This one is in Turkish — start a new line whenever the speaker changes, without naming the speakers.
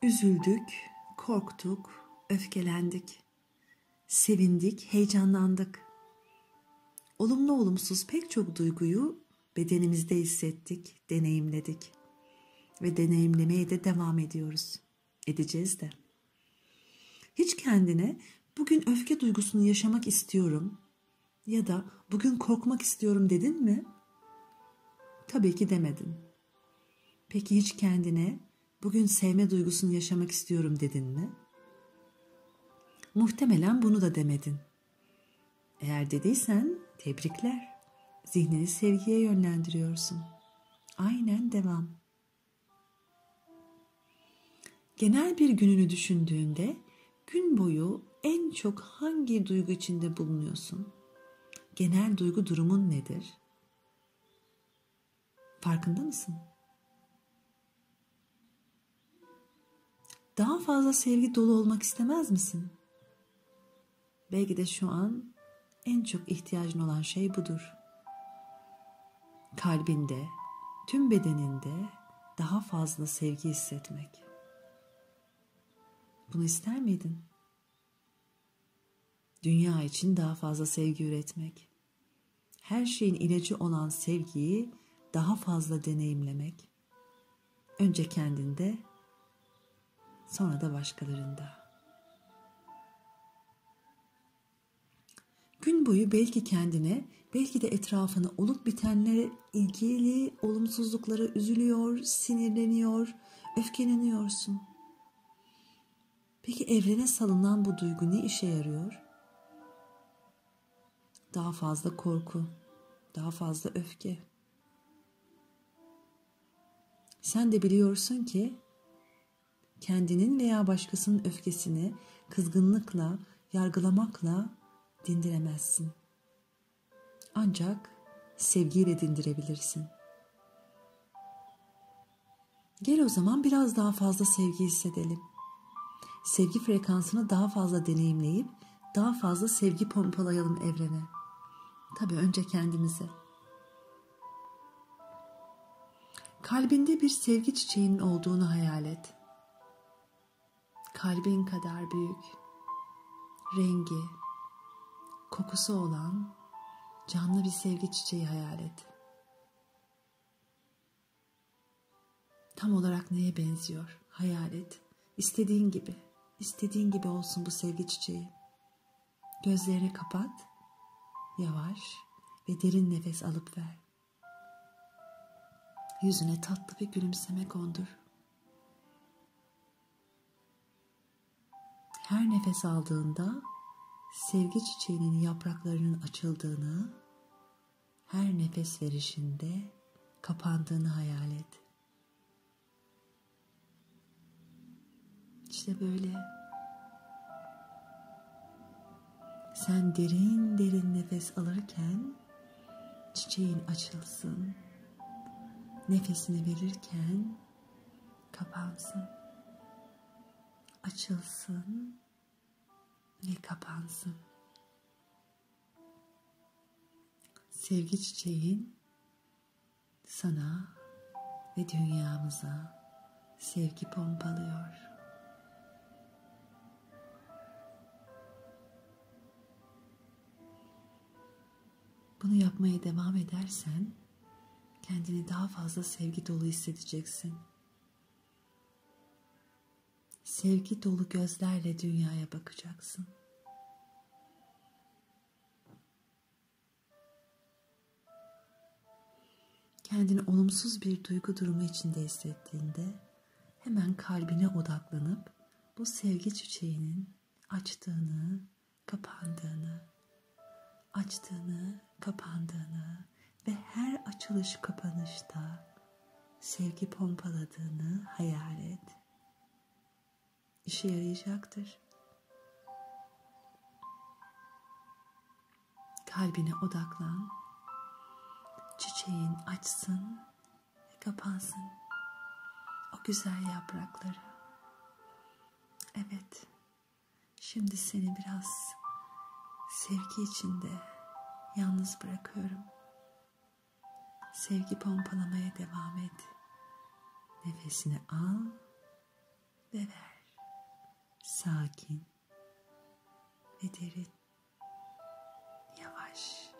Üzüldük, korktuk, öfkelendik, sevindik, heyecanlandık. Olumlu olumsuz pek çok duyguyu bedenimizde hissettik, deneyimledik ve deneyimlemeye de devam ediyoruz. Edeceğiz de. Hiç kendine bugün öfke duygusunu yaşamak istiyorum ya da bugün korkmak istiyorum dedin mi? Tabii ki demedin. Peki hiç kendine bugün sevme duygusunu yaşamak istiyorum dedin mi? Muhtemelen bunu da demedin. Eğer dediysen tebrikler. Zihnini sevgiye yönlendiriyorsun. Aynen devam. Genel bir gününü düşündüğünde gün boyu en çok hangi duygu içinde bulunuyorsun? Genel duygu durumun nedir? Farkında mısın? Daha fazla sevgi dolu olmak istemez misin? Belki de şu an en çok ihtiyacın olan şey budur. Kalbinde, tüm bedeninde daha fazla sevgi hissetmek. Bunu ister miydin? Dünya için daha fazla sevgi üretmek. Her şeyin ilacı olan sevgiyi daha fazla deneyimlemek. Önce kendinde, sonra da başkalarında. Gün boyu belki kendine, belki de etrafına olup bitenlere ilgili olumsuzluklara üzülüyor, sinirleniyor, öfkeleniyorsun. Peki evrene salınan bu duygu ne işe yarıyor? Daha fazla korku, daha fazla öfke. Sen de biliyorsun ki kendinin veya başkasının öfkesini kızgınlıkla, yargılamakla dindiremezsin. Ancak sevgiyle dindirebilirsin. Gel o zaman biraz daha fazla sevgi hissedelim. Sevgi frekansını daha fazla deneyimleyip daha fazla sevgi pompalayalım evrene. Tabii önce kendimize. Kalbinde bir sevgi çiçeğinin olduğunu hayal et. Kalbin kadar büyük, rengi, kokusu olan canlı bir sevgi çiçeği hayal et. Tam olarak neye benziyor? Hayal et. İstediğin gibi olsun bu sevgi çiçeği. Gözlerini kapat, yavaş ve derin nefes alıp ver. Yüzüne tatlı bir gülümseme kondur. Her nefes aldığında sevgi çiçeğinin yapraklarının açıldığını, her nefes verişinde kapandığını hayal et. İşte böyle. Sen derin derin nefes alırken çiçeğin açılsın. Nefesini verirken kapansın. Açılsın ve kapansın. Sevgi çiçeğin sana ve dünyamıza sevgi pompalıyor. Bunu yapmaya devam edersen kendini daha fazla sevgi dolu hissedeceksin. Sevgi dolu gözlerle dünyaya bakacaksın. Kendini olumsuz bir duygu durumu içinde hissettiğinde hemen kalbine odaklanıp bu sevgi çiçeğinin açtığını, kapandığını, açtığını, kapandığını ve her açılış kapanışta sevgi pompaladığını hayal et. İşe yarayacaktır. Kalbine odaklan. Çiçeğin açsın ve kapansın. O güzel yaprakları. Evet. Şimdi seni biraz sevgi içinde yalnız bırakıyorum. Sevgi pompalamaya devam et. Nefesini al ve ver. Sakin ve derin, yavaş.